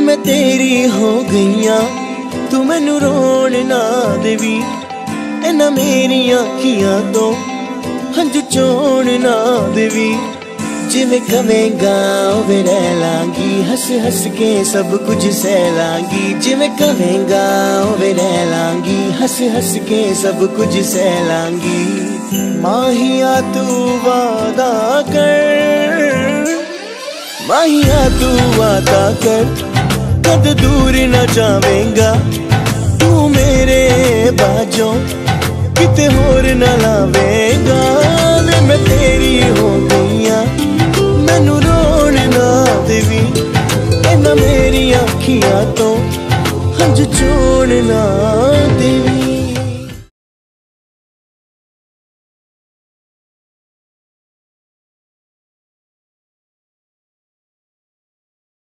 मैं तेरी हो गईया, तू मैनू रोण ना देवी। इन्हां मेरी अखियां तो हंझू चोण ना देवी। जिवें कवेंगा उवें रह लांगी, हस हस के सब कुछ सह लांगी। जिवें कवेंगा उवें रह लांगी, हस हस के सब कुछ सह लांगी। माहिया तू वादा कर, माहिया तू वादा कर, कद दूर न जावेंगा तू मेरे बाजों, किते होर न लावेंगा। वे मैं तेरी हो गईया, मैनू रोण ना देवी। इन्हां मेरी अखियां तो